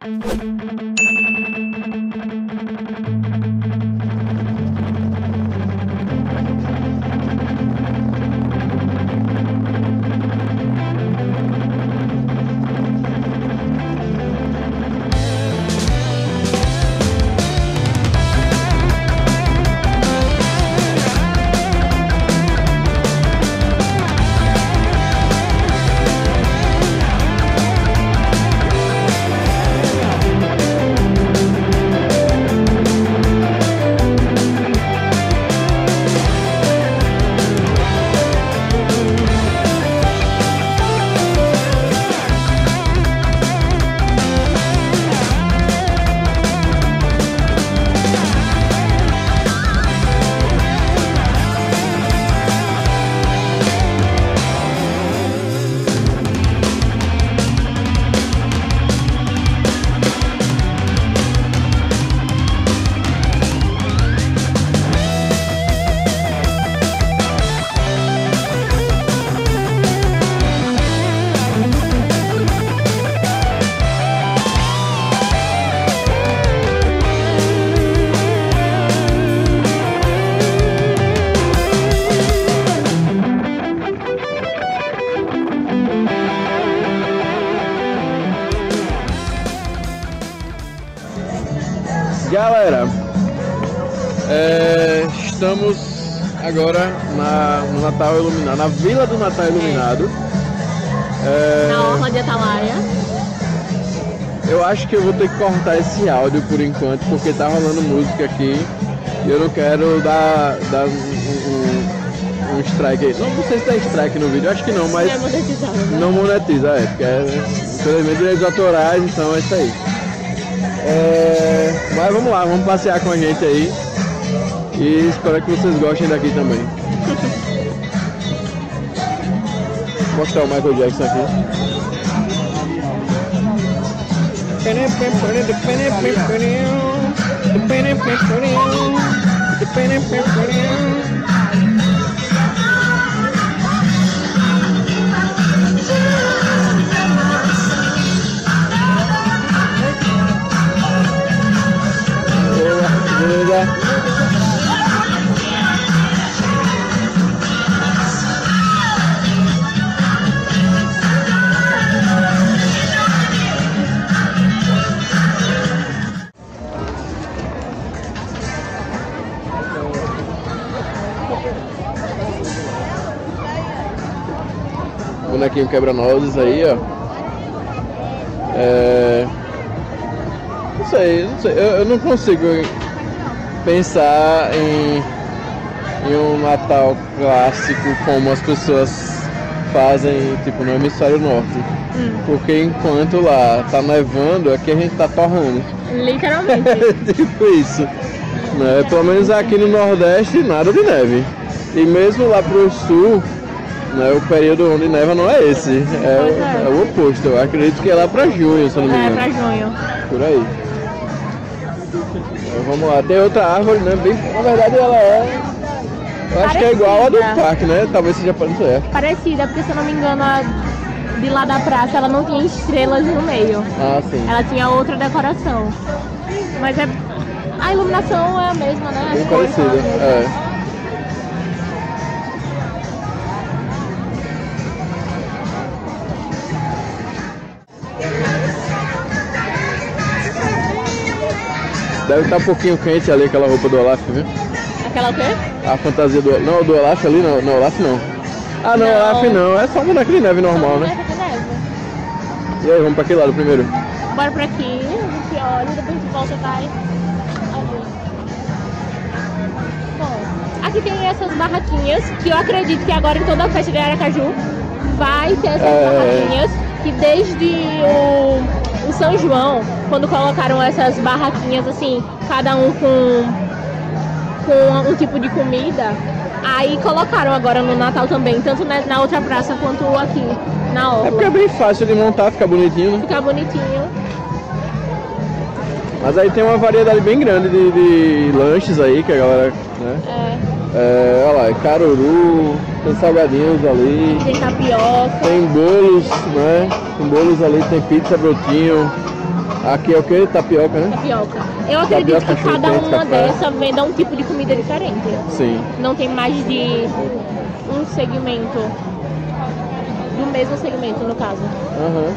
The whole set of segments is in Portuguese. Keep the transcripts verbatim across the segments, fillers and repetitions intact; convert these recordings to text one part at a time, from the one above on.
Galera, é, estamos agora na, no Natal Iluminado, na Vila do Natal Iluminado. É, na Orla de Atalaia. Eu acho que eu vou ter que cortar esse áudio por enquanto, porque tá rolando música aqui e eu não quero dar, dar um, um, um strike aí. Não, não sei se dá strike no vídeo, eu acho que não, mas Não é monetizado, né? não monetiza, é, porque é, infelizmente direitos autorais, então é isso aí. É, mas vamos lá, vamos passear com a gente aí e espero que vocês gostem daqui também. Vou mostrar o Michael Jackson aqui. Beleza? Bonequinho quebra-nozes aí, ó. É... Não sei, não sei, eu, eu não consigo pensar em, em um Natal clássico como as pessoas fazem, tipo, no hemisfério norte. Hum. Porque enquanto lá tá nevando, aqui a gente tá torrando. Literalmente. Tipo isso. Né? Pelo menos aqui no Nordeste, nada de neve. E mesmo lá pro sul, né, o período onde neva não é esse. É, é. é o oposto. Eu acredito que é lá pra junho, se eu não me engano. É, pra junho. Por aí. Então, vamos lá. Tem outra árvore, né? Bem, na verdade ela é... Eu acho Parecida. que é igual a do parque, né? Talvez seja parecida. Parecida, porque se eu não me engano, a de lá da praça ela não tinha estrelas no meio. Ah, sim. Ela tinha outra decoração. Mas é... a iluminação é a mesma, né? Bem parecida, é. Deve estar um pouquinho quente ali aquela roupa do Olaf, viu? Aquela o quê? A fantasia do... Não, do Olaf ali não, não, Olaf não. Ah, não, não. Olaf não, é só boneco de neve normal, só né? boneco de neve. E aí, vamos pra aquele lado primeiro? Bora pra aqui, a gente olha, depois a gente volta e vai ali. Bom, aqui tem essas barraquinhas, que eu acredito que agora em toda a festa de Aracaju vai ter essas é... barraquinhas, que desde o, o São João, quando colocaram essas barraquinhas assim, cada um com, com um tipo de comida, aí colocaram agora no Natal também, tanto na, na outra praça quanto aqui na orla. É porque é bem fácil de montar, fica bonitinho, né? Fica bonitinho. Mas aí tem uma variedade bem grande de, de lanches aí que a galera, né? É. É, olha lá, é caruru, tem salgadinhos ali. Tem tapioca. Tem bolos, né? Tem bolos ali, tem pizza brotinho. Aqui é o que? Tapioca, né? Tapioca. Eu acredito Tapioca, que cada quente, uma café. dessa venda um tipo de comida diferente. Sim. Não tem mais de um segmento. Do mesmo segmento, no caso. Aham.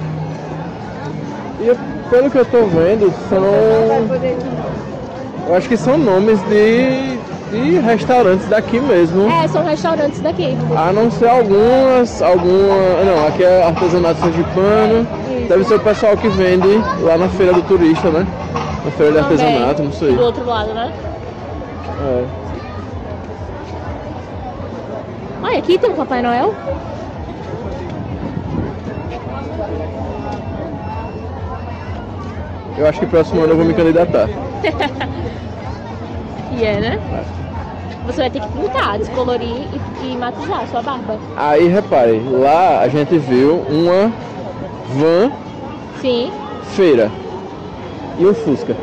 E pelo que eu tô vendo, são... Eu acho que são nomes de, de restaurantes daqui mesmo. É, são restaurantes daqui. A não ser algumas, alguma... Não, aqui é artesanato sergipano. Isso. Deve ser o pessoal que vende lá na feira do turista, né? Na feira de Também, artesanato, não sei. do outro lado, né? É. Olha, aqui tem um Papai Noel. Eu acho que próximo ano eu vou me candidatar. E é, né? Você vai ter que pintar, descolorir e, e matizar a sua barba. Aí, repare, lá a gente viu uma van Sim. feira e um Fusca.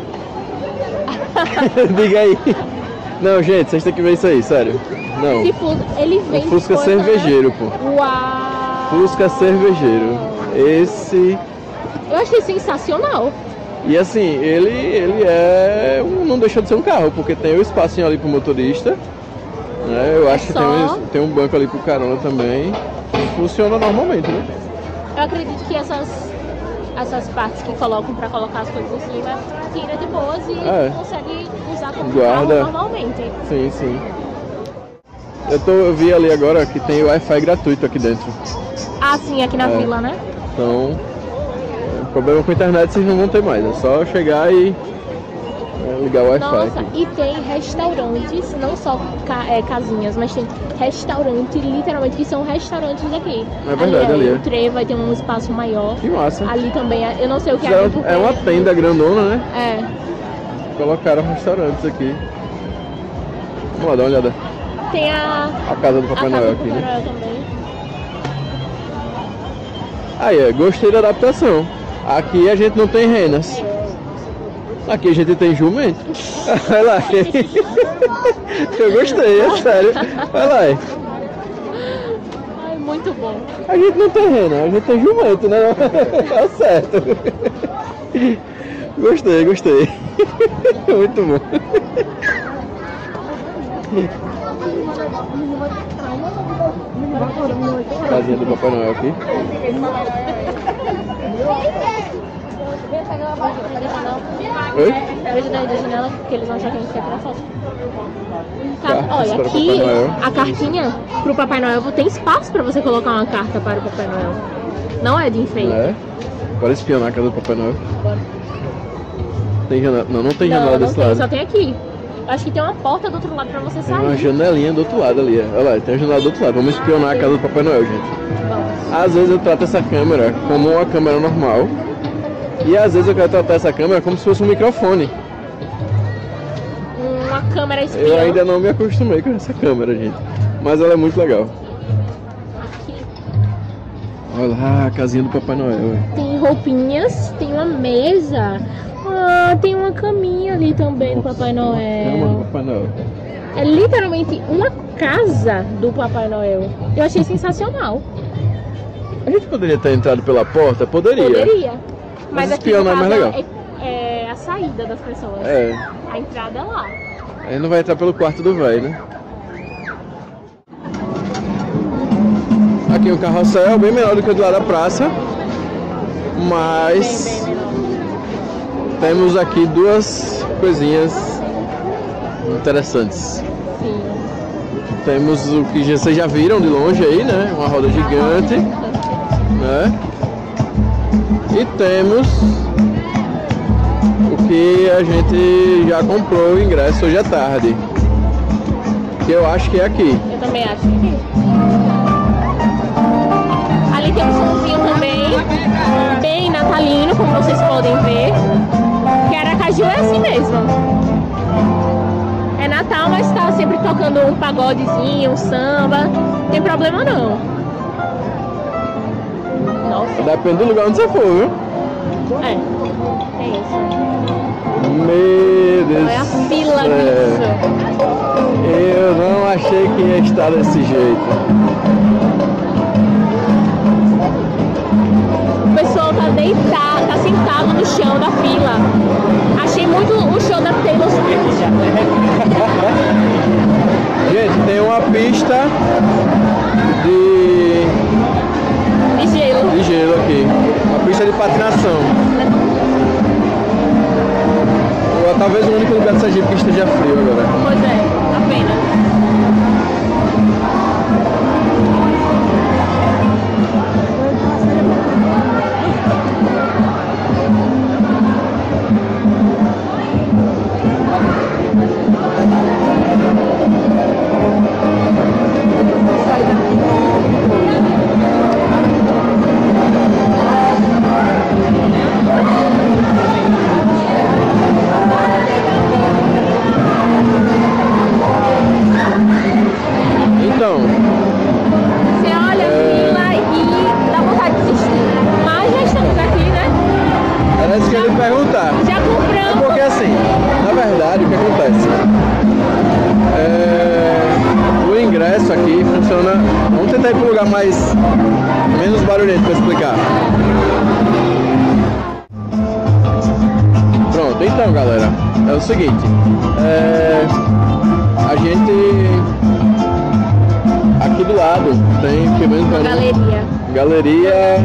Diga aí. Não, gente, vocês têm que ver isso aí, sério. Não. Tipo, ele vem Um Fusca coisa, cervejeiro, pô. Né? Uau! Fusca cervejeiro. Esse... Eu achei sensacional. E assim, ele, ele é... um- não deixa de ser um carro, porque tem o espacinho ali pro motorista. Né? Eu acho que só- tem um, tem um banco ali pro carona também. Funciona normalmente, né? Eu acredito que essas, essas partes que colocam pra colocar as coisas em cima, tira de boas e É. consegue usar como Guarda. carro normalmente. Sim, sim. Eu, tô, eu vi ali agora que tem Wi-Fi gratuito aqui dentro. Ah, sim, aqui na É. vila, né? Então, é, problema com a internet vocês não vão ter mais. É só chegar e é, ligar o Wi-Fi. Nossa, aqui. e tem restaurantes, não só ca- é, casinhas, mas tem restaurante, literalmente, que são restaurantes aqui. É verdade, ali é. O Tre vai ter um espaço maior. Que massa. Ali também, é- eu não sei o que é. Fizeram- ali, porque- é uma tenda grandona, né? É. Colocaram restaurantes aqui. Vamos lá, dar uma olhada. Tem a, A casa do a Papai casa Noel do aqui, Papai né? Noel também. Aí, é, gostei da adaptação. Aqui a gente não tem renas. Aqui a gente tem jumento. Olha lá. Eu gostei, é sério. Olha lá. Ai, muito bom. A gente não tem rena, a gente tem jumento, né? Tá certo. Gostei, gostei. Muito bom. Casinha do Papai Noel aqui. Oi? Veja daí da janela que eles vão achar que a gente quer tirar foto. Tá, Cartas olha, para o aqui Papai Noel. a cartinha pro Papai Noel tem espaço pra você colocar uma carta para o Papai Noel. Não é de enfeite. É? Bora espionar a casa do Papai Noel. Bora. Tem janela? Não, não tem Não, janela não desse tem, lado. só tem aqui. Acho que tem uma porta do outro lado pra você Tem uma sair. janelinha do outro lado ali. Ó. Olha lá, tem uma janela do outro lado. Vamos espionar a casa do Papai Noel, gente. Vamos. Às vezes eu trato essa câmera como uma câmera normal. E às vezes eu quero tratar essa câmera como se fosse um microfone. Uma câmera espiã. Eu ainda não me acostumei com essa câmera, gente. Mas ela é muito legal. Aqui Olha lá, a casinha do Papai Noel. tem roupinhas, tem uma mesa. Ah, tem uma caminha ali também do Papai Cama do Noel. Papai Noel. É literalmente uma casa do Papai Noel. Eu achei sensacional. A gente poderia ter entrado pela porta? Poderia. Poderia. Mas Mas aqui no espionar é mais caso legal. é, é a saída das pessoas. É. A entrada é lá. Aí não vai entrar pelo quarto do velho, né? Aqui o carrossel, bem menor do que o do lado da praça. Mas Bem, bem menor. temos aqui duas coisinhas interessantes. Sim. Temos o que vocês já viram de longe aí, né? Uma roda gigante, né? E temos o que a gente já comprou o ingresso hoje à tarde. Que eu acho que é aqui. Eu também acho que ali tem um somzinho também, bem natalino, como vocês podem ver. Que Aracaju é assim mesmo. É Natal, mas tá sempre tocando um pagodezinho, um samba. Não tem problema não. Nossa, Depende do lugar onde você for, viu? é. É isso. Meu Deus. Olha a fila do céu. disso. Eu não achei que ia estar desse jeito. O pessoal tá deitado, tá pintado no chão da fila. Achei muito o show da Taylor Swift. Gente, tem uma pista de... de gelo. de gelo aqui. Uma pista de patinação. Ou talvez o único lugar de Sergipe que esteja frio agora. Pois é, apenas. Então, você olha é... a fila e dá vontade de desistir. Mas já estamos aqui, né? Era isso que eu ia lhe perguntar. Já compramos. Porque assim, na verdade, o que acontece? É... O ingresso aqui funciona... Vamos tentar ir para um lugar mais... menos barulhento para explicar. Pronto, então galera, é o seguinte. É... A gente... Aqui do lado tem pelo menos uma galeria. Galeria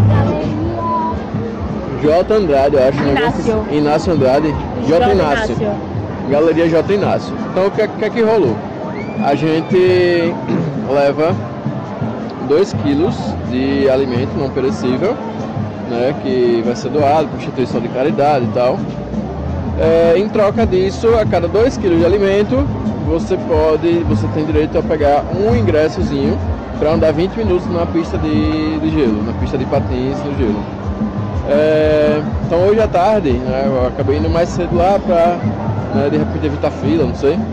J. Andrade, eu acho. Inácio. Né? Inácio Andrade. J. Inácio. Inácio. Galeria J. Inácio. Então o que, que é que rolou? A gente leva dois quilos de alimento não perecível, né? Que vai ser doado para instituição de caridade e tal. É, em troca disso, a cada dois quilos de alimento, você pode, você tem direito a pegar um ingressozinho para andar vinte minutos na pista de, de gelo, na pista de patins no gelo. É, então hoje à tarde, né, eu acabei indo mais cedo lá para, né, de repente evitar fila, não sei.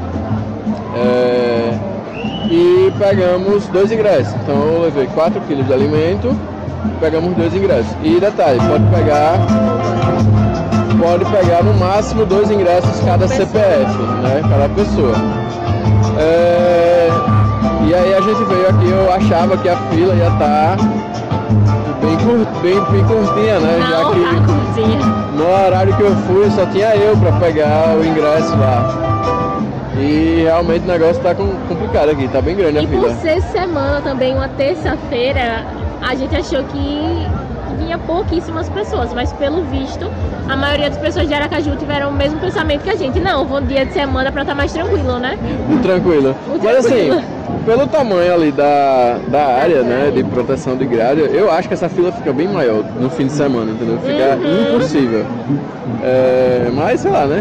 É, e pegamos dois ingressos. Então eu levei quatro quilos de alimento, pegamos dois ingressos. E detalhe, pode pegar pode pegar no máximo dois ingressos cada C P F, né, cada pessoa. É, e aí a gente veio aqui, eu achava que a fila ia estar bem, bem, bem curtinha, né? Não, já que tá curtinha. no horário que eu fui só tinha eu para pegar o ingresso lá. E realmente o negócio tá complicado aqui, tá bem grande e a fila. E por ser semana também, uma terça-feira, a gente achou que vinha pouquíssimas pessoas, mas pelo visto, a maioria das pessoas de Aracaju tiveram o mesmo pensamento que a gente. Não, vou um dia de semana pra estar mais tranquilo, né? Muito tranquilo. Muito mas tranquilo. Assim, pelo tamanho ali da, da área, né, de proteção de grade, eu acho que essa fila fica bem maior no fim de semana, entendeu? Fica uhum. impossível. É, mas, sei lá, né?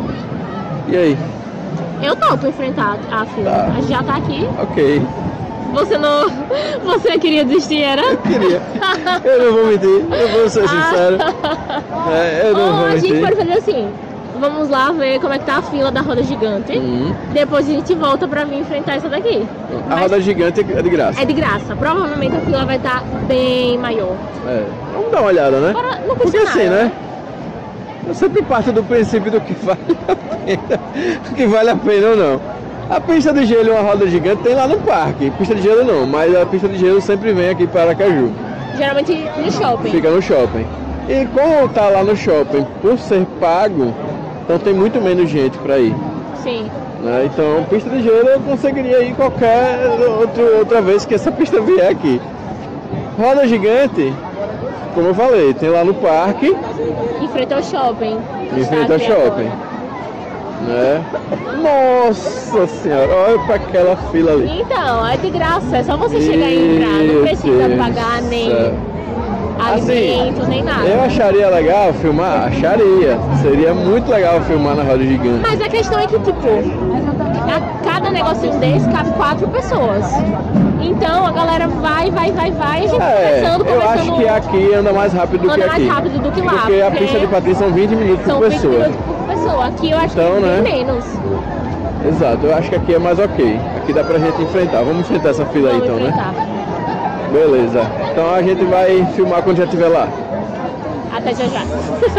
E aí? Eu topo enfrentar a fila. Tá. A gente já tá aqui. Ok. Você não... Você queria desistir, era? Eu queria. Eu não vou mentir. Eu vou ser sincero. É, eu não Ou vou a mentir. gente pode fazer assim. Vamos lá ver como é que tá a fila da roda gigante. Uhum. Depois a gente volta pra vir enfrentar essa daqui. A Mas roda gigante é de graça. É de graça. Provavelmente a fila vai estar bem maior. É. Vamos dar uma olhada, né? Agora, não Porque nada, assim, né? Eu sempre parto do princípio do que vale a pena. O que vale a pena ou não. A pista de gelo e uma roda gigante tem lá no parque. Pista de gelo não, mas a pista de gelo sempre vem aqui para Aracaju. Geralmente no shopping. Fica no shopping. E como tá lá no shopping, por ser pago, então tem muito menos gente para ir. Sim. Né? Então, pista de gelo eu conseguiria ir qualquer outro, outra vez que essa pista vier aqui. Roda gigante, como eu falei, tem lá no parque. Em frente ao shopping. Em frente ao shopping. Né? Nossa senhora, olha para aquela fila ali. Então, é de graça, é só você chegar e entrar, não precisa Deus pagar nem assim, alimento, nem nada. Eu acharia legal filmar, acharia. Seria muito legal filmar na roda gigante. Mas a questão é que, tipo, a cada negocinho desse cabe quatro pessoas. Então a galera vai, vai, vai, vai, e a gente é, conversando, conversando. Eu acho que aqui anda mais rápido do anda que aqui. Anda mais rápido do que lá. Porque, porque a pista de patins são vinte minutos são por pessoa. vinte minutos por pessoa. Aqui eu acho então, que né? tem menos. Exato, eu acho que aqui é mais ok. Aqui dá pra gente enfrentar. Vamos enfrentar essa fila Vamos aí então, enfrentar. né? Beleza. Então a gente vai filmar quando já estiver lá. Até já já.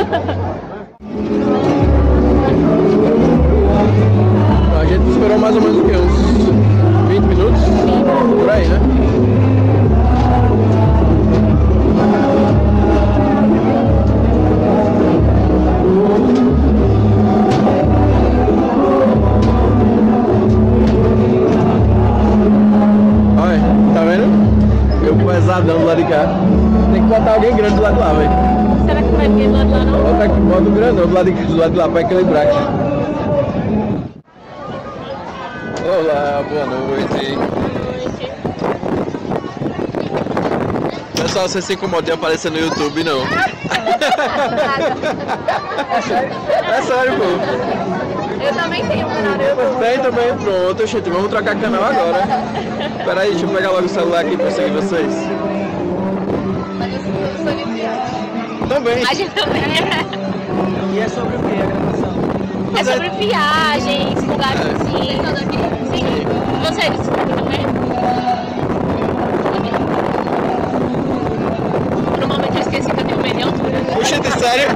A gente esperou mais ou menos o quê? Uns vinte minutos? Por aí, né? Bota aqui, bota o grandão do lado de, do lado de lá pra equilibrar aqui. Olá, boa noite. Pessoal, você se incomoda de aparecer no YouTube, não? É sério? É sério, pô. Eu também tenho um canal no YouTube. Tem também, pronto, gente, vamos trocar canal agora. Pera aí, deixa eu pegar logo o celular aqui pra seguir vocês. Mas eu sou de viagem. Também. A gente também é. E é sobre o que a gravação? É sobre viagens, lugares assim. Sim. Vocês também? Por um momento eu esqueci que eu tenho medo de altura. Puxa, de sério?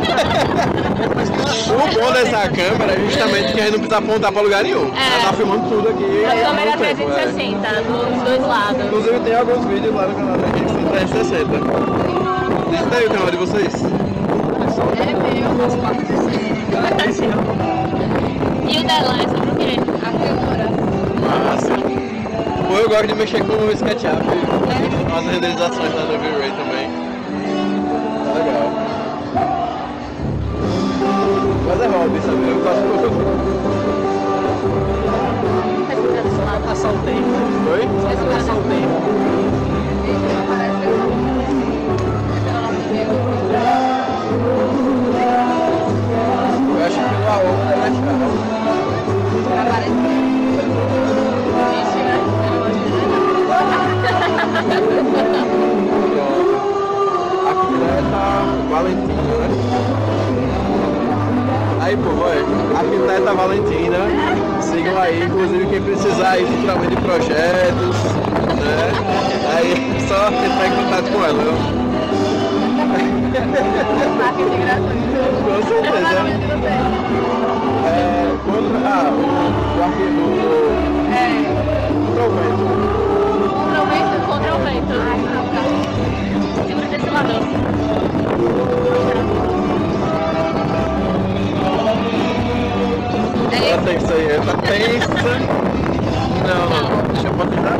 O bom dessa câmera é justamente que a gente não precisa apontar pra lugar nenhum. É. Ela tá filmando tudo aqui. A câmera ao mesmo tempo, trezentos e sessenta, dos dois lados. Inclusive tem alguns vídeos lá no canal da gente em trezentos e sessenta. Diz aí o canal de vocês. É meu, faz parte desse. E o dela é sobre o quê? A filmora. Massa. Pô, eu gosto de mexer com o SketchUp. É. As renderizações lá no V-Ray também. Legal. Mas é hobby, sabe? Eu faço Vai passar o tempo. Oi? Vai passar o tempo. Eu acho que o A O deve achar. Aqui tá Valentina, né? Aí, pô, vai. Arquiteta Valentina, sigam aí, inclusive quem precisar aí futuramente de projetos, né? Aí só entrar em contato com ela. Marketing gratuito. Com certeza. É, contra, ah, o, o arquivo É. contra o vento. Contra o vento, contra o vento. Segura desse lado. Ela tem isso aí, ela tensa. Não, não, deixa eu botar.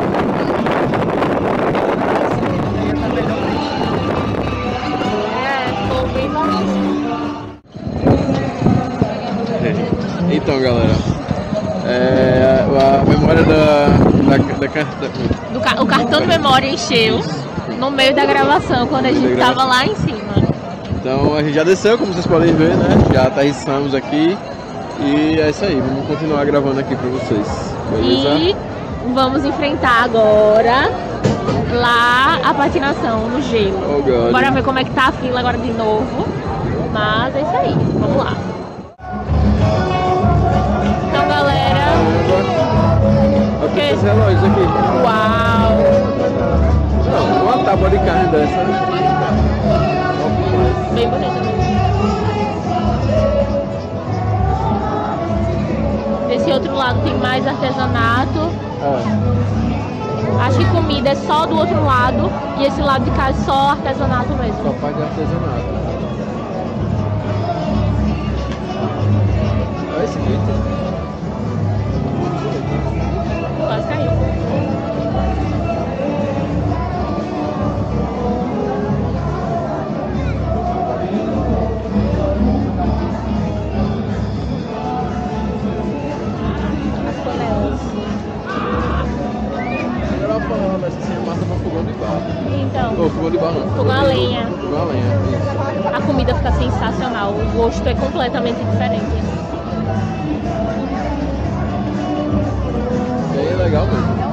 Então, galera, é, a memória da, da, da carta. Do ca- o cartão de memória encheu no meio da gravação, quando a gente tava lá em cima. Então a gente já desceu, como vocês podem ver, né? Já aterrissamos aqui e é isso aí, vamos continuar gravando aqui pra vocês, beleza? E vamos enfrentar agora lá a patinação no gelo. Oh, God. Bora ver como é que tá a fila agora de novo. Mas é isso aí, vamos lá. Então, galera. Olha que esses relógios aqui. Uau! Não, uma tábua de carne dessa. Bem bonito. Desse outro lado tem mais artesanato. É, Acho que comida é só do outro lado. E esse lado de cá é só artesanato só mesmo. parte de artesanato. Olha esse glitter. Quase caiu. As panelas. Era uma panela, mas assim, massa pra fogão de barro. Então, Ou fogão de barro não. fogão a lenha. Fogão a lenha, isso. A comida fica sensacional. O gosto é completamente diferente. Bem legal mesmo.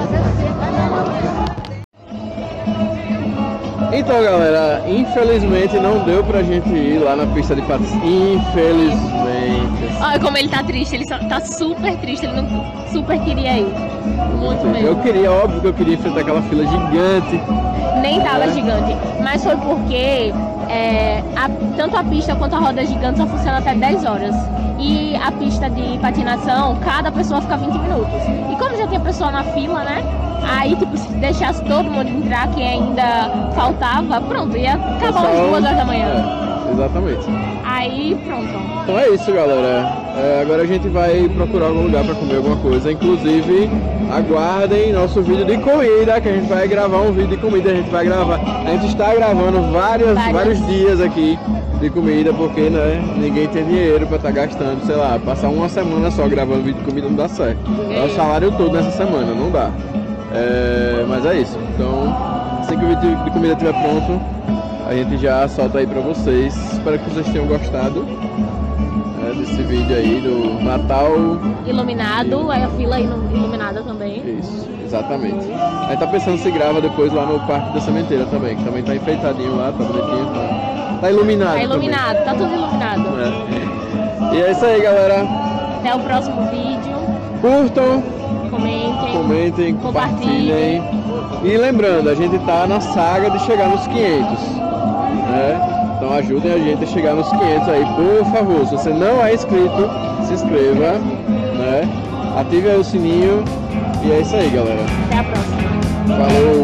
Então, galera, infelizmente não deu pra gente ir lá na pista de patins. Infelizmente. Olha como ele tá triste, ele só- tá super triste, ele não super queria ir. Muito mesmo. Eu queria, óbvio que eu queria enfrentar aquela fila gigante. Nem tava É. gigante. Mas foi porque é, a- tanto a pista quanto a roda gigante só funciona até dez horas. E a pista de patinação, cada pessoa fica vinte minutos. E como já tinha pessoa na fila, né? Aí, tipo, se deixasse todo mundo entrar, quem ainda faltava, pronto, ia acabar umas duas horas da manhã. É, exatamente. Aí pronto. Então é isso, galera. É, agora a gente vai procurar algum lugar para comer alguma coisa. Inclusive, aguardem nosso vídeo de comida, que a gente vai gravar um vídeo de comida. A gente vai gravar. A gente está gravando várias, Várias. vários dias aqui de comida, porque né, ninguém tem dinheiro para estar gastando, sei lá, passar uma semana só gravando vídeo de comida não dá certo. Dá o salário todo nessa semana, não dá. É, mas é isso. Então, assim que o vídeo de comida estiver pronto, a gente já solta aí pra vocês. Espero que vocês tenham gostado é, desse vídeo aí do Natal. Iluminado, aí a fila ilu- iluminada também. Isso, exatamente. A gente tá pensando se grava depois lá no Parque da Sementeira também, que também tá enfeitadinho lá, tá bonitinho. Tá, tá iluminado. Tá iluminado, tá tudo iluminado. É. E é isso aí, galera. Até o próximo vídeo. Curtam, Comentem. comentem, Compartilhem. compartilhem. E lembrando, a gente tá na saga de chegar nos quinhentos, né? Então ajudem a gente a chegar nos quinhentos aí, por favor. Se você não é inscrito, se inscreva, né? Ative aí o sininho. E é isso aí, galera. Até a próxima. Falou!